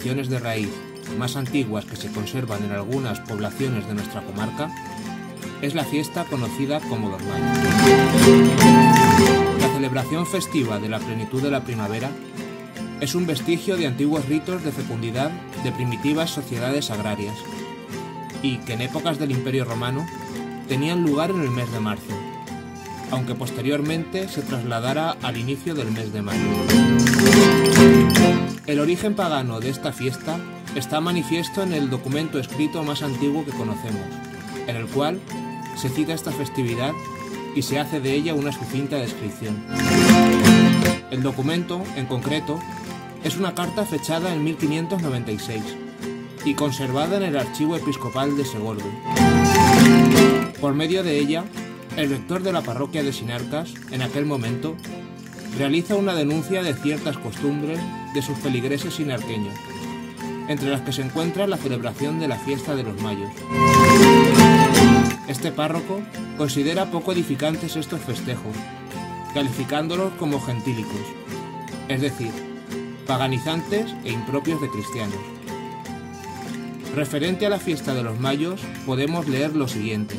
tradiciones de raíz más antiguas que se conservan en algunas poblaciones de nuestra comarca es la fiesta conocida como los Mayos. La celebración festiva de la plenitud de la primavera es un vestigio de antiguos ritos de fecundidad de primitivas sociedades agrarias y que en épocas del Imperio Romano tenían lugar en el mes de marzo, aunque posteriormente se trasladara al inicio del mes de mayo. El origen pagano de esta fiesta está manifiesto en el documento escrito más antiguo que conocemos, en el cual se cita esta festividad y se hace de ella una sucinta descripción. El documento, en concreto, es una carta fechada en 1596 y conservada en el Archivo Episcopal de Segorbe. Por medio de ella, el rector de la parroquia de Sinarcas, en aquel momento, realiza una denuncia de ciertas costumbres de sus feligreses sinarqueños, entre las que se encuentra la celebración de la fiesta de los Mayos. Este párroco considera poco edificantes estos festejos, calificándolos como gentílicos, es decir, paganizantes e impropios de cristianos. Referente a la fiesta de los Mayos, podemos leer lo siguiente.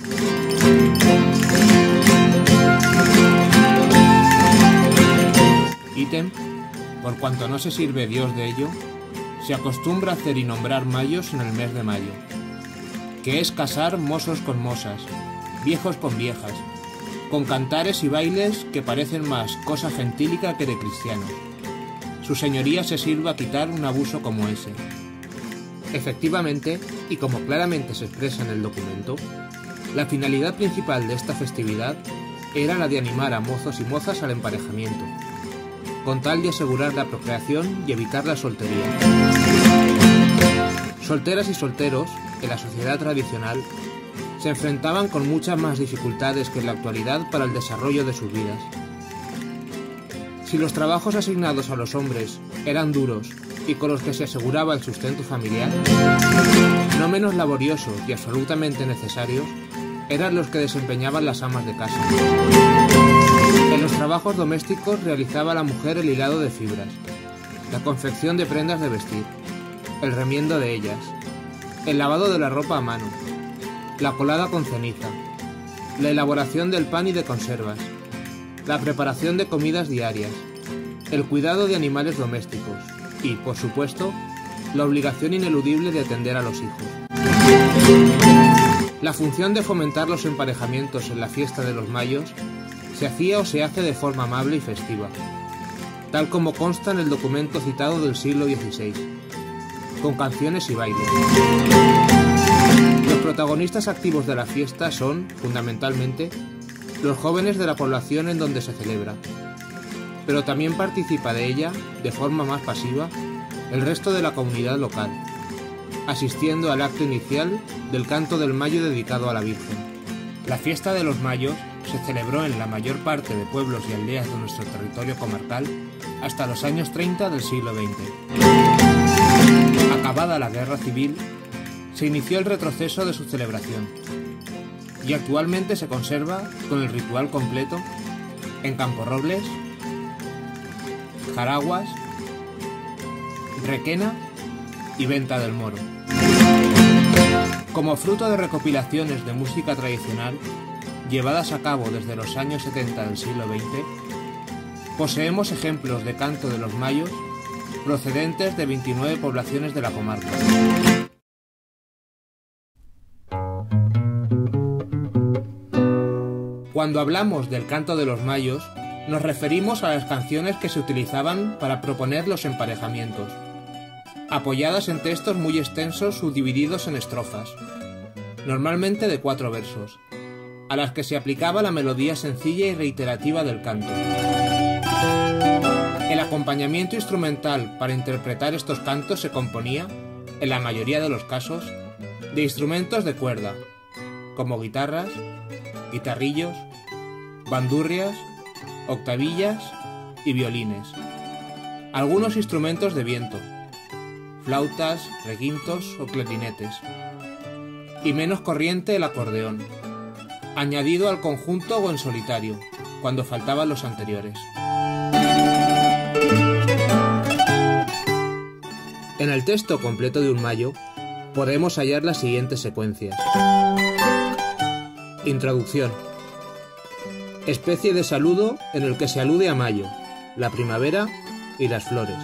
Ítem, por cuanto no se sirve Dios de ello, se acostumbra hacer y nombrar mayos en el mes de mayo, que es casar mozos con mozas, viejos con viejas, con cantares y bailes que parecen más cosa gentílica que de cristianos. Su señoría se sirva quitar un abuso como ese. Efectivamente, y como claramente se expresa en el documento, la finalidad principal de esta festividad era la de animar a mozos y mozas al emparejamiento, con tal de asegurar la procreación y evitar la soltería. Solteras y solteros, en la sociedad tradicional, se enfrentaban con muchas más dificultades que en la actualidad para el desarrollo de sus vidas. Si los trabajos asignados a los hombres eran duros y con los que se aseguraba el sustento familiar, no menos laboriosos y absolutamente necesarios eran los que desempeñaban las amas de casa. En los trabajos domésticos realizaba la mujer el hilado de fibras, la confección de prendas de vestir, el remiendo de ellas, el lavado de la ropa a mano, la colada con ceniza, la elaboración del pan y de conservas, la preparación de comidas diarias, el cuidado de animales domésticos y, por supuesto, la obligación ineludible de atender a los hijos. La función de fomentar los emparejamientos en la fiesta de los Mayos se hacía o se hace de forma amable y festiva, tal como consta en el documento citado del siglo XVI, con canciones y bailes. Los protagonistas activos de la fiesta son, fundamentalmente, los jóvenes de la población en donde se celebra, pero también participa de ella, de forma más pasiva, el resto de la comunidad local, asistiendo al acto inicial del canto del Mayo dedicado a la Virgen. La fiesta de los Mayos se celebró en la mayor parte de pueblos y aldeas de nuestro territorio comarcal hasta los años 30 del siglo XX. Acabada la Guerra Civil, se inició el retroceso de su celebración y actualmente se conserva con el ritual completo en Camporrobles, Jaraguas, Requena y Venta del Moro. Como fruto de recopilaciones de música tradicional llevadas a cabo desde los años 70 del siglo XX, poseemos ejemplos de canto de los Mayos procedentes de 29 poblaciones de la comarca. Cuando hablamos del canto de los Mayos, nos referimos a las canciones que se utilizaban para proponer los emparejamientos, apoyadas en textos muy extensos subdivididos en estrofas, normalmente de 4 versos, a las que se aplicaba la melodía sencilla y reiterativa del canto. El acompañamiento instrumental para interpretar estos cantos se componía, en la mayoría de los casos, de instrumentos de cuerda, como guitarras, guitarrillos, bandurrias, octavillas y violines, algunos instrumentos de viento, flautas, requintos o clarinetes, y menos corriente el acordeón, añadido al conjunto o en solitario, cuando faltaban los anteriores. En el texto completo de un mayo podemos hallar las siguientes secuencias. Introducción. Especie de saludo en el que se alude a mayo, la primavera y las flores.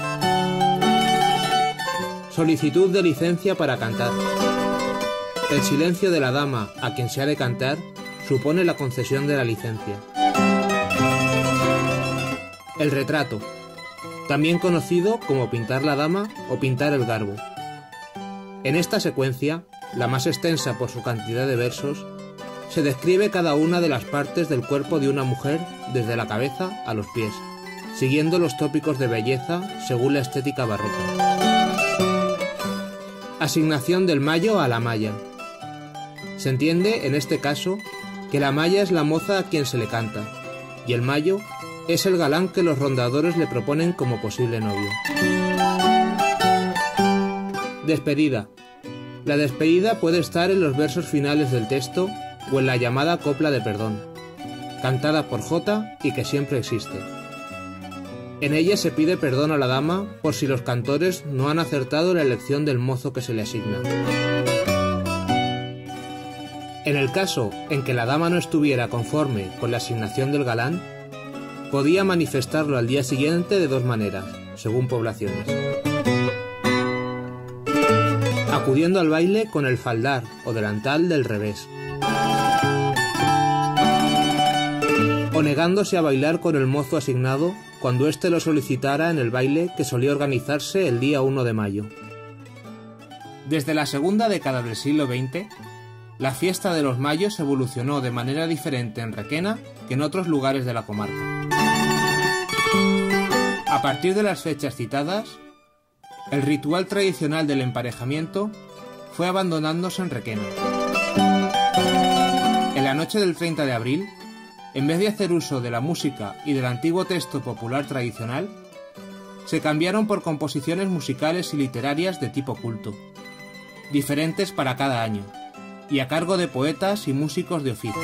Solicitud de licencia para cantar. El silencio de la dama a quien se ha de cantar supone la concesión de la licencia. El retrato, también conocido como pintar la dama o pintar el garbo. En esta secuencia, la más extensa por su cantidad de versos, se describe cada una de las partes del cuerpo de una mujer desde la cabeza a los pies, siguiendo los tópicos de belleza según la estética barroca. Asignación del mayo a la maya. Se entiende, en este caso, que la maya es la moza a quien se le canta, y el mayo es el galán que los rondadores le proponen como posible novio. Despedida. La despedida puede estar en los versos finales del texto o en la llamada copla de perdón, cantada por Jota y que siempre existe. En ella se pide perdón a la dama por si los cantores no han acertado la elección del mozo que se le asigna. En el caso en que la dama no estuviera conforme con la asignación del galán, podía manifestarlo al día siguiente de dos maneras, según poblaciones. Acudiendo al baile con el faldar o delantal del revés. O negándose a bailar con el mozo asignado cuando éste lo solicitara en el baile que solía organizarse el día 1 de mayo. Desde la segunda década del siglo XX, la fiesta de los mayos evolucionó de manera diferente en Requena que en otros lugares de la comarca. A partir de las fechas citadas, el ritual tradicional del emparejamiento fue abandonándose en Requena. En la noche del 30 de abril, en vez de hacer uso de la música y del antiguo texto popular tradicional, se cambiaron por composiciones musicales y literarias de tipo culto, diferentes para cada año, y a cargo de poetas y músicos de oficio.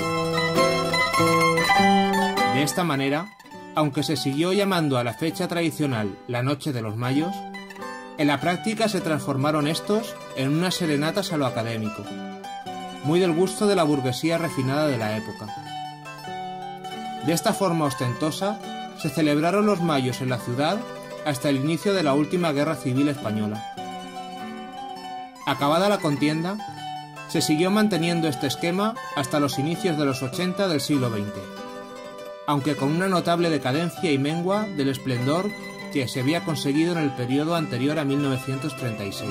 De esta manera, aunque se siguió llamando a la fecha tradicional la Noche de los Mayos, en la práctica se transformaron estos en unas serenatas a lo académico, muy del gusto de la burguesía refinada de la época. De esta forma ostentosa, se celebraron los mayos en la ciudad hasta el inicio de la última Guerra Civil Española. Acabada la contienda, se siguió manteniendo este esquema hasta los inicios de los 80 del siglo XX, aunque con una notable decadencia y mengua del esplendor que se había conseguido en el periodo anterior a 1936.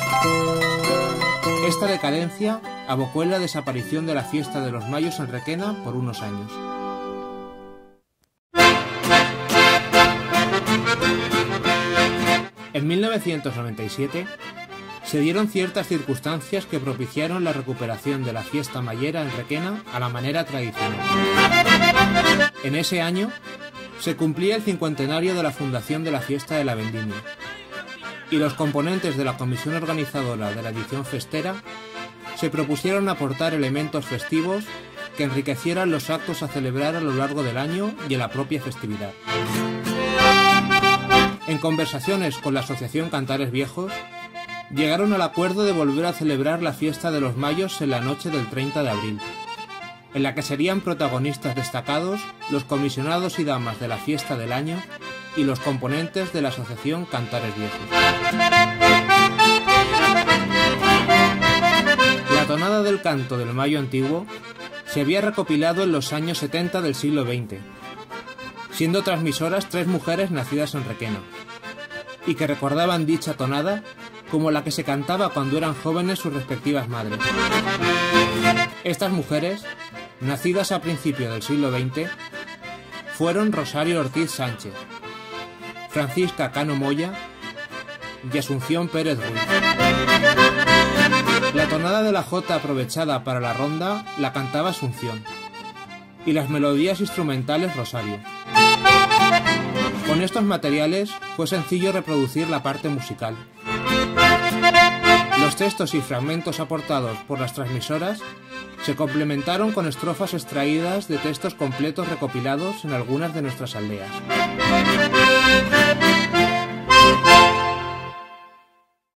Esta decadencia abocó en la desaparición de la fiesta de los mayos en Requena por unos años. En 1997 se dieron ciertas circunstancias que propiciaron la recuperación de la fiesta mayera en Requena a la manera tradicional. En ese año se cumplía el 50º de la fundación de la fiesta de la Vendimia, y los componentes de la comisión organizadora de la edición festera se propusieron aportar elementos festivos que enriquecieran los actos a celebrar a lo largo del año y en la propia festividad. En conversaciones con la Asociación Cantares Viejos, llegaron al acuerdo de volver a celebrar la fiesta de los mayos en la noche del 30 de abril, en la que serían protagonistas destacados los comisionados y damas de la fiesta del año y los componentes de la Asociación Cantares Viejos. La tonada del canto del mayo antiguo se había recopilado en los años 70 del siglo XX, siendo transmisoras 3 mujeres nacidas en Requena, y que recordaban dicha tonada como la que se cantaba cuando eran jóvenes sus respectivas madres. Estas mujeres, nacidas a principios del siglo XX, fueron Rosario Ortiz Sánchez, Francisca Cano Moya y Asunción Pérez Ruiz. La tonada de la jota aprovechada para la ronda la cantaba Asunción, y las melodías instrumentales Rosario. Con estos materiales fue sencillo reproducir la parte musical. Los textos y fragmentos aportados por las transmisoras se complementaron con estrofas extraídas de textos completos recopilados en algunas de nuestras aldeas.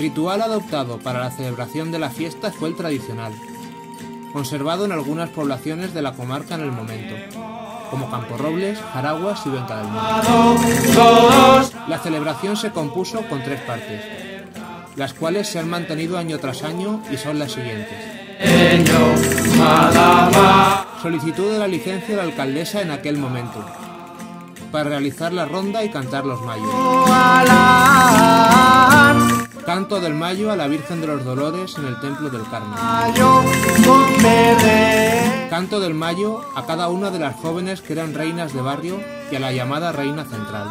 ritual adoptado para la celebración de la fiesta fue el tradicional, conservado en algunas poblaciones de la comarca en el momento, como Camporrobles, Jaraguas y Venca del Monte. La celebración se compuso con 3 partes, las cuales se han mantenido año tras año y son las siguientes. Solicitud de la licencia de la alcaldesa en aquel momento, para realizar la ronda y cantar los mayos. Canto del Mayo a la Virgen de los Dolores en el Templo del Carmen. Canto del Mayo a cada una de las jóvenes que eran reinas de barrio y a la llamada reina central.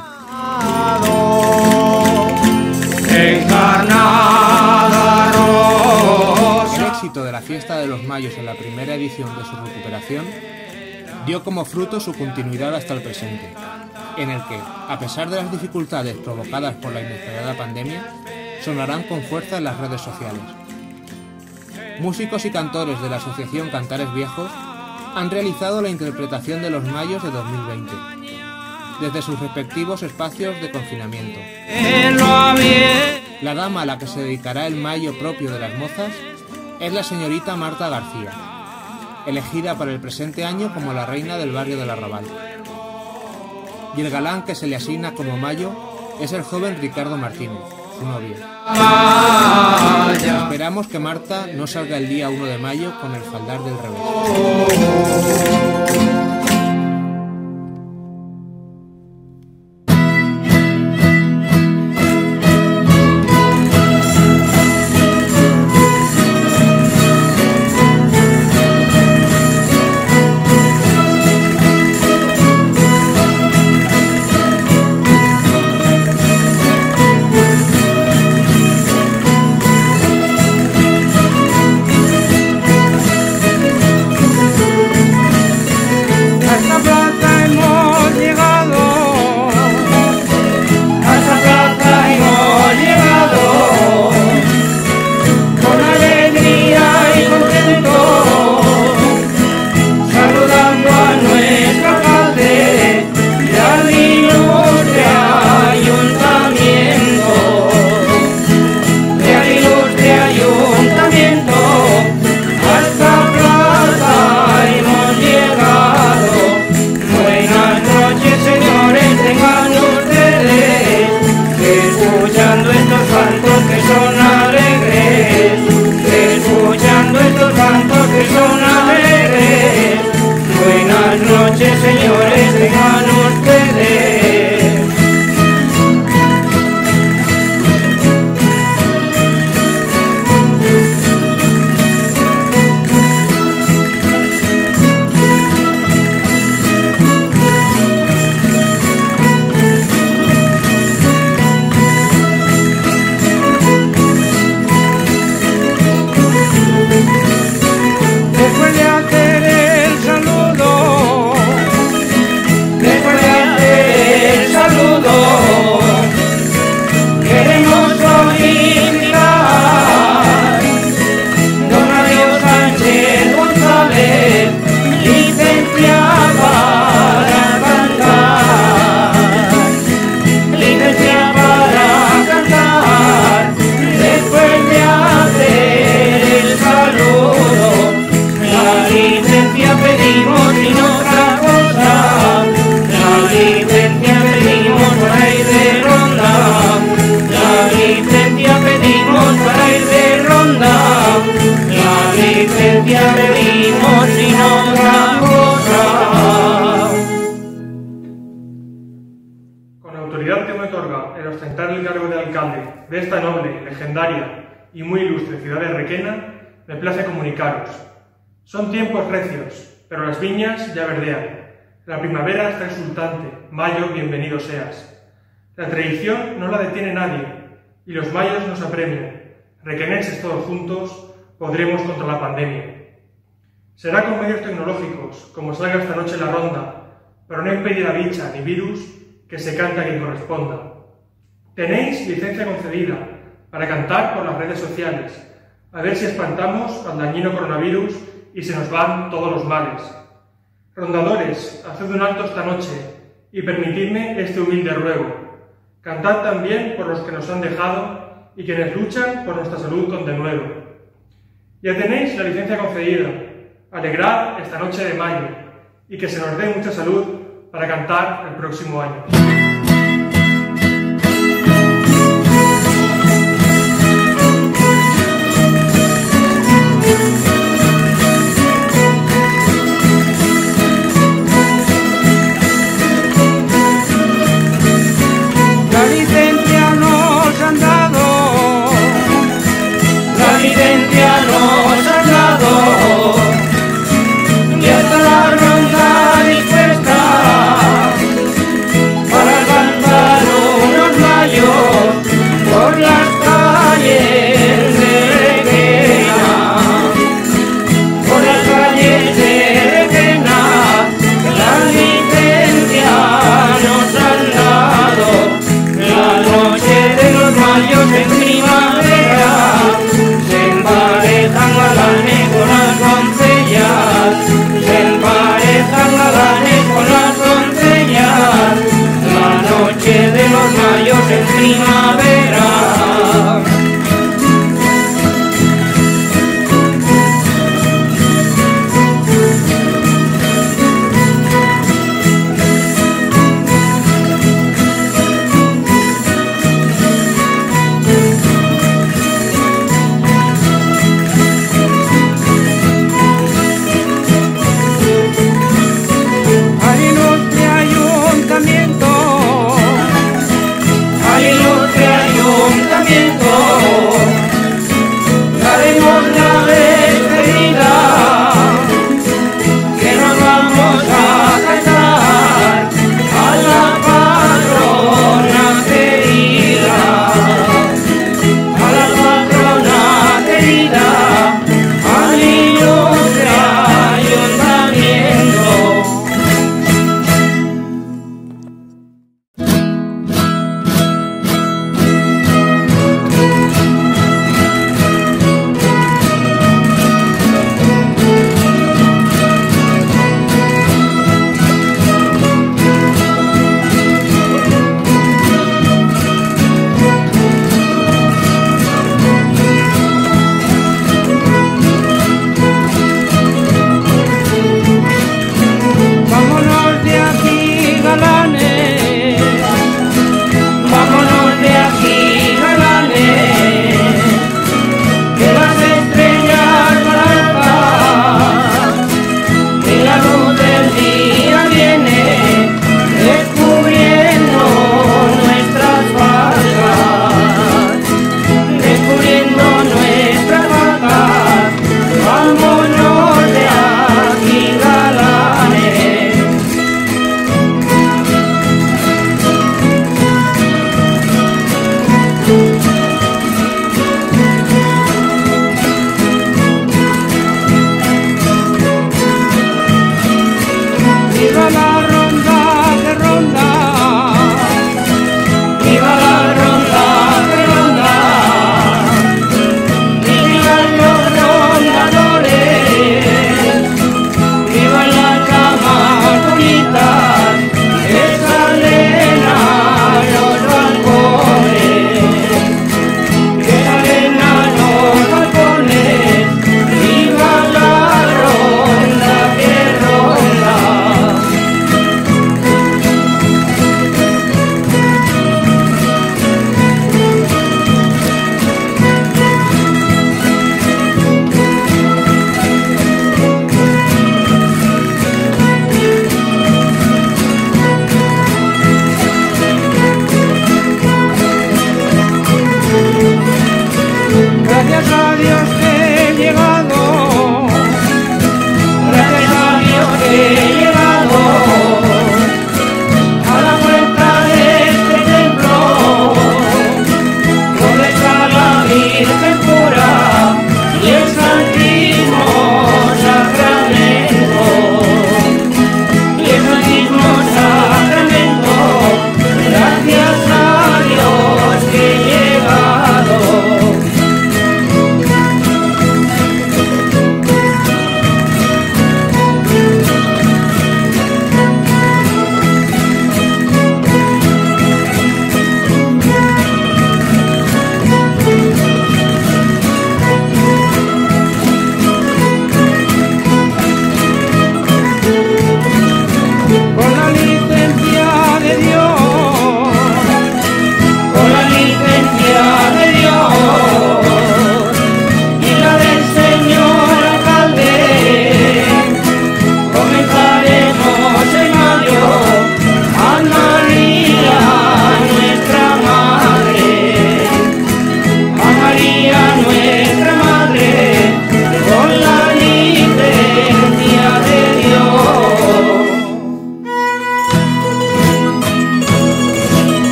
El éxito de la fiesta de los Mayos en la primera edición de su recuperación dio como fruto su continuidad hasta el presente, en el que, a pesar de las dificultades provocadas por la inesperada pandemia, sonarán con fuerza en las redes sociales. Músicos y cantores de la asociación Cantares Viejos han realizado la interpretación de los Mayos de 2020, desde sus respectivos espacios de confinamiento. La dama a la que se dedicará el Mayo propio de las mozas es la señorita Marta García, elegida para el presente año como la reina del barrio del Arrabal. Y el galán que se le asigna como Mayo es el joven Ricardo Martínez, su novio. Esperamos que Marta no salga el día 1 de mayo con el faldar del revés. Con autoridad que me otorga el ostentar el cargo de alcalde de esta noble, legendaria y muy ilustre ciudad de Requena, me place comunicaros. Son tiempos recios, pero las viñas ya verdean. La primavera está exultante, mayo bienvenido seas. La tradición no la detiene nadie, y los mayos nos apremian. Requenenses todos juntos, podremos contra la pandemia. Será con medios tecnológicos, como salga esta noche la ronda, pero no impedirá bicha ni virus que se cante a quien corresponda. Tenéis licencia concedida para cantar por las redes sociales, a ver si espantamos al dañino coronavirus y se nos van todos los males. Rondadores, haced un alto esta noche y permitidme este humilde ruego. Cantad también por los que nos han dejado y quienes luchan por nuestra salud con denuedo. Ya tenéis la licencia concedida. Alegrad esta noche de mayo y que se nos dé mucha salud para cantar el próximo año. La licencia nos han dado, la licencia nos han dado, y hasta la ronda dispuesta para cantar unos mayos por las calles de Requena, por las calles de Requena, la licencia nos han dado. La noche de los mayos en primavera se emparejan galanes con las doncellas, se emparejan galanes con las doncellas. La noche de los mayos en primavera. Al ilustre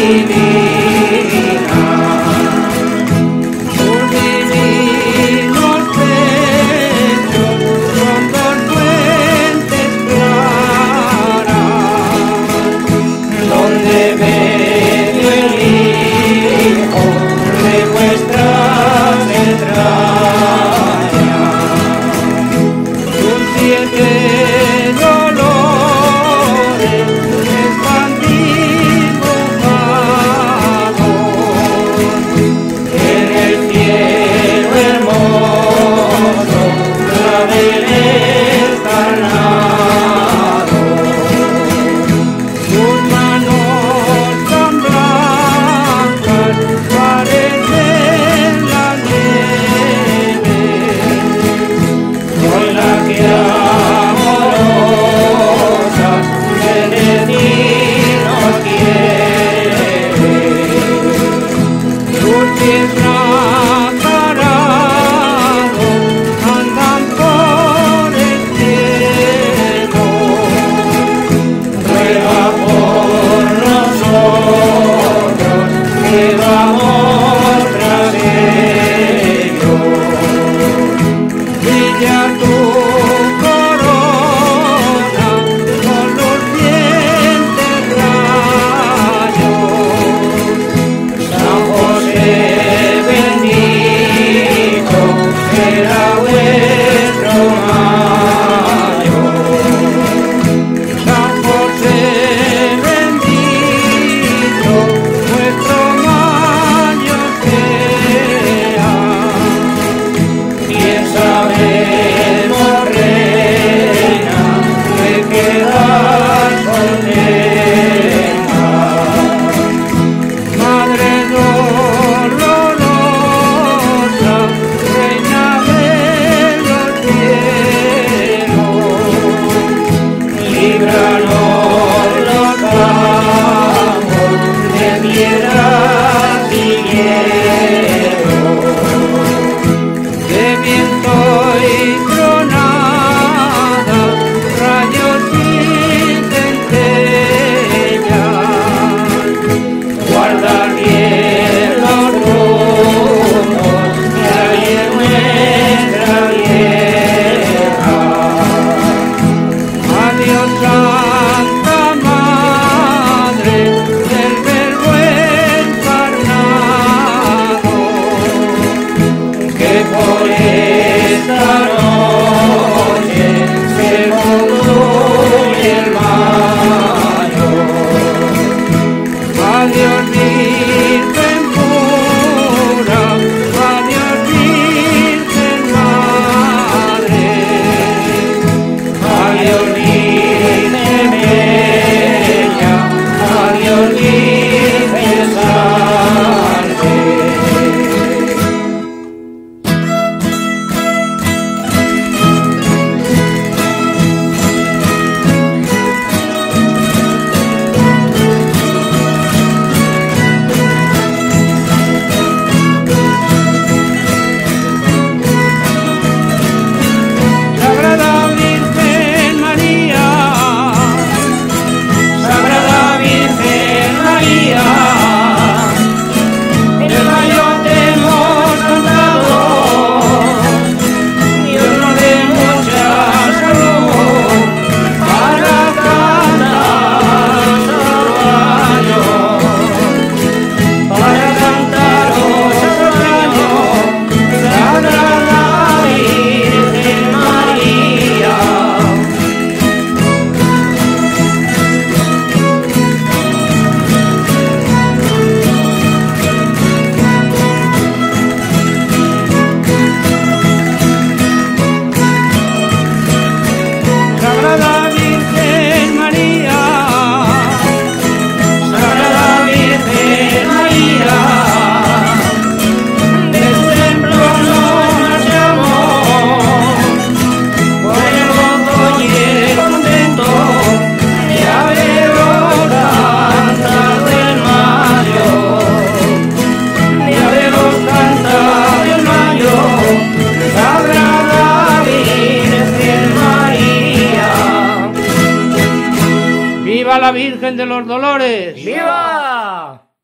¡Viva la Virgen de los Dolores! ¡Viva!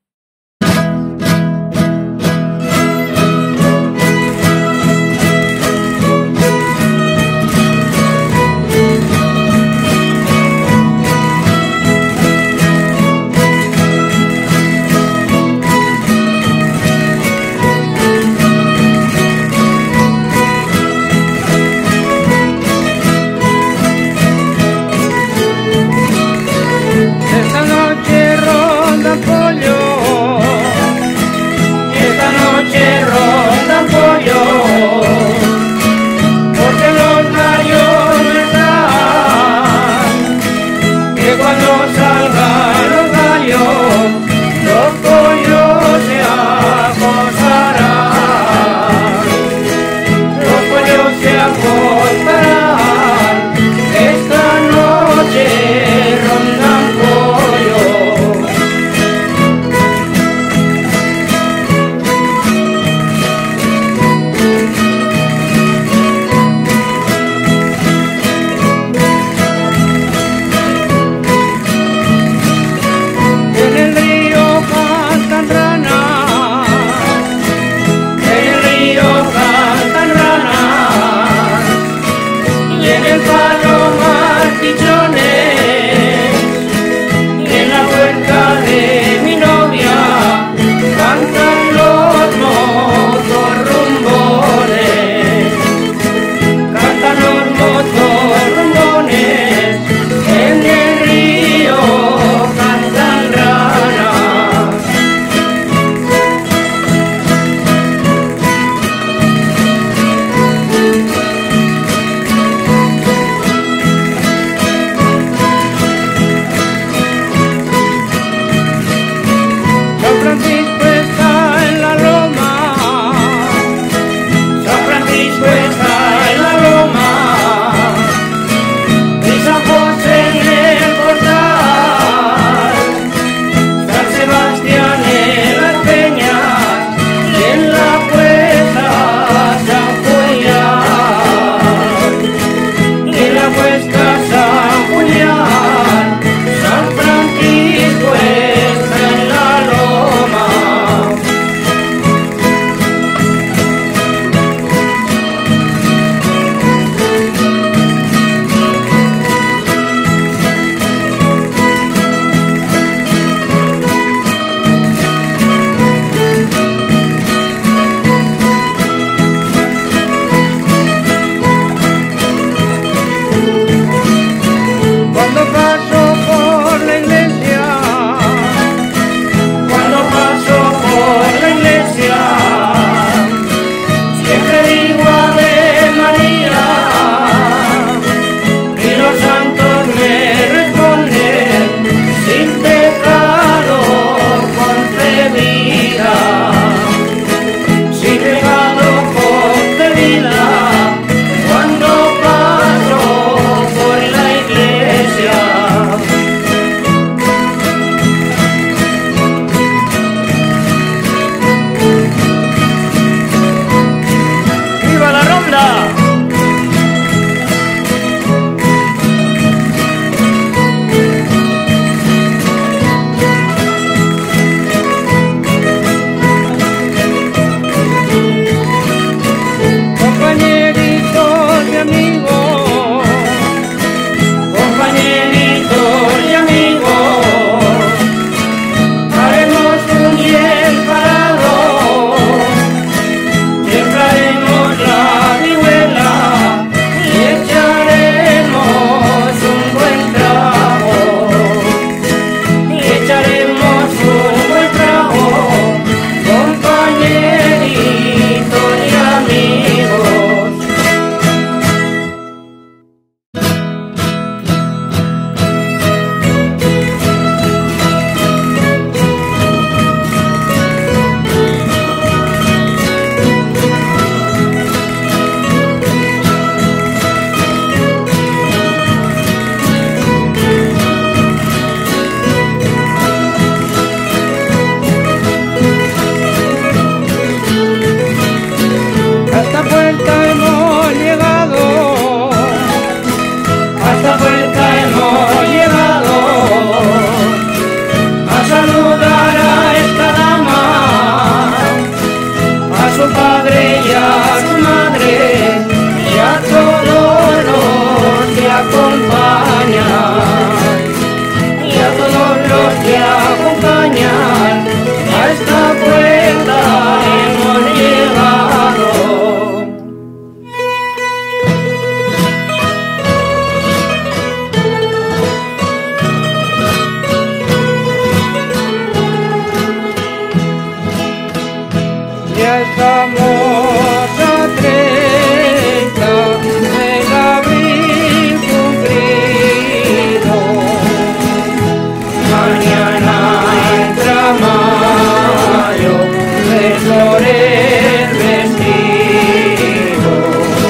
amigos que acompañan, a esta puerta hemos llegado. Ya estamos a 30 del abril cumplido. Mañana entra mayo, de flores vestido.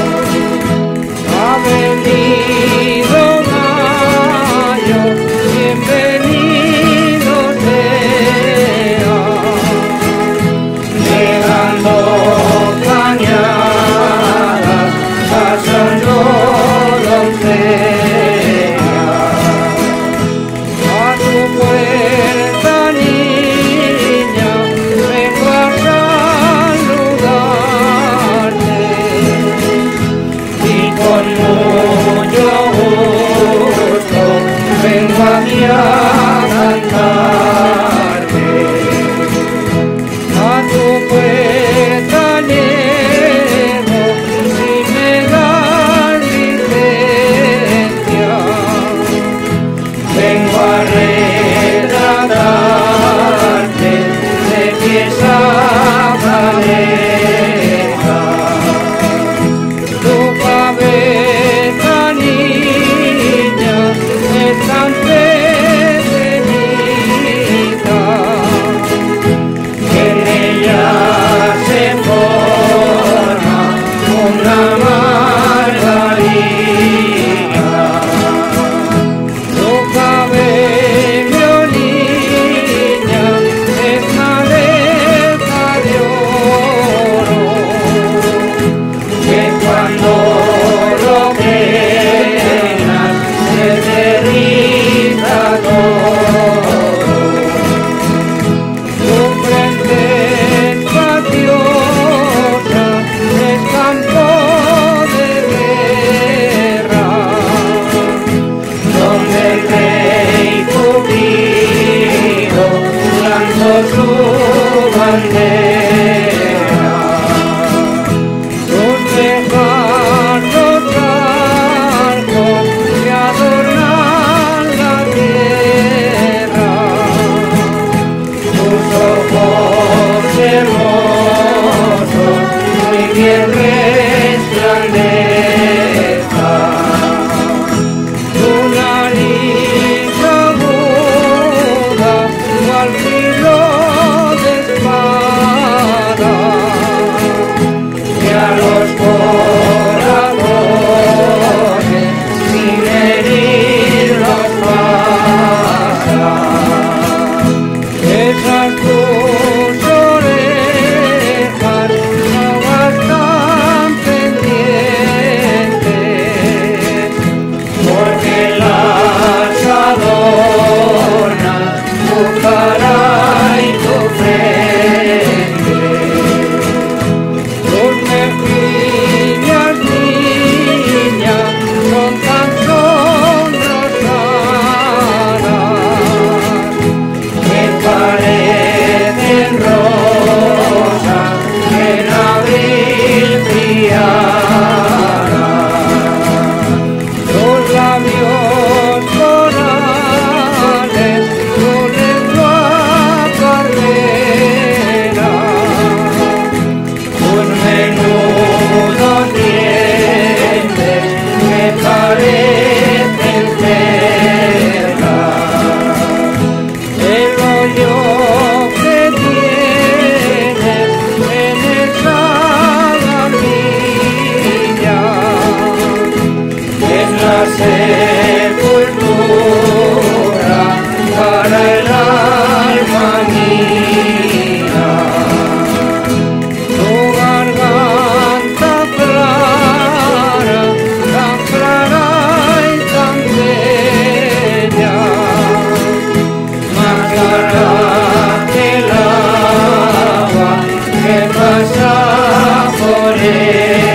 Ha venido mayo, bienvenido sea. Llegando cañadas, pasando doncellas. A tu puerta, niña, vengo a saludarte. Y con mucho gusto vengo aquí a cantarte. A tu puerta llego, si me das licencia. Vengo a retratarte de pies a cabeza. Tu cabeza, niña, es tan pequeñita, que en ella se forma una margarita. Tu cabello, niña, es maleza de oro, que cuando lo peinas se te riza todo. Tu frente espaciosa es campo de guerra, donde el rey Cupido lanzó su bandera. Tus lejanos arcos que adornan la tierra, tus ojos hermosos muy bien resplandezcan. Tu nariz aguda, cual filo de espada, que a los corazones sin herirlos pasa. Esas tus orejas no están pendientes, porque las adornan tu cara y tu frente. Tus mejillas, niña, son tan sonrosadas, que parecen rosas en abril criadas. Tus labios corales, tu lengua carnera, tus menudos dientes que parecen perlas. El hoyo que tienes en esa barbilla es la sepultura para el alma mía. Tu garganta clara, tan clara y tan bella, más clara que el agua que pasa por ella.